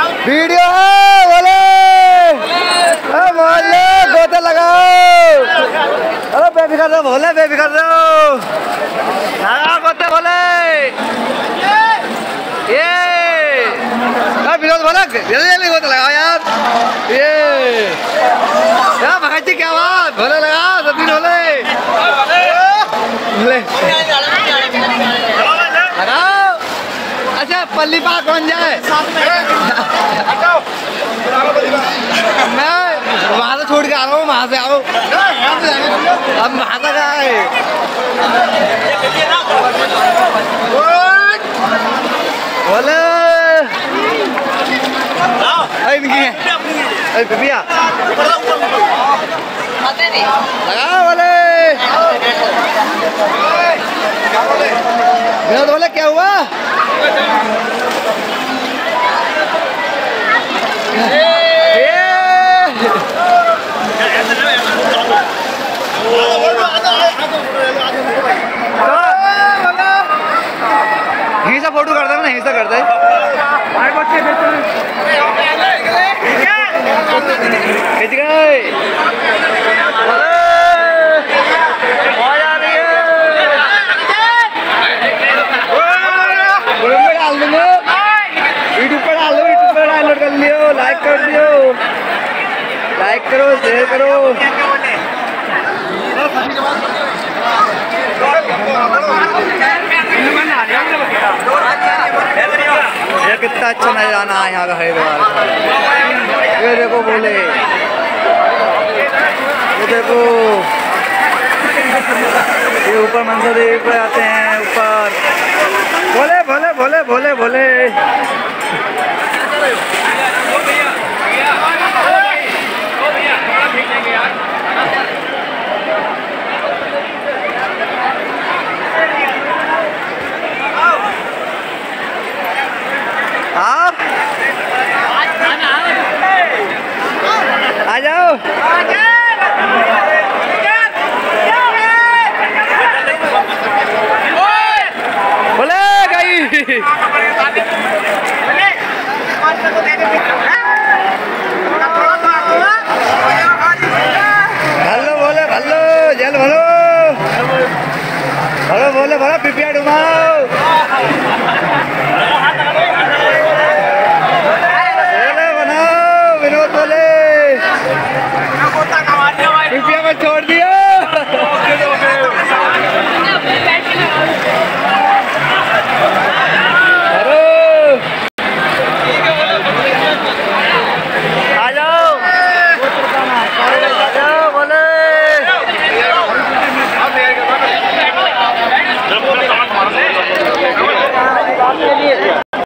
Video है बोले बोले गोते लगाओ। अरे बेबी कर दो बोले बेबी कर दो लगाओ गोते बोले ये विनोद बोला जल्दी जल्दी गोते लगाओ यार। ये यार भगत जी क्या बात भोले लगाओ सभी बोले लगाओ। अच्छा पल्ली पा कौन जाए मैं वहाँ से छोड़ के आ रहा हूँ वहाँ से आओ अब वहाँ तक आए बोले भैया लगाओ बोले विनोद बोले क्या हुआ यहीं से फोटो करता है ना यहीं से करता है खिंच गए डाल दूंगा यूट्यूब पर डाल दो यूट्यूब पर डाउनलोड कर लियो लाइक कर दियो लाइक करो शेयर करो। ये कितना अच्छा नजारा है यहाँ का हरिद्वार। ये देखो बोले ये देखो ये ऊपर मनसा देवी पर आते हैं ऊपर भोले भोले भोले भोले भोले। आप आ जाओ बोले गई भलो बोले भलो जल भलो भलो बोले भलो पिपिया डुमा।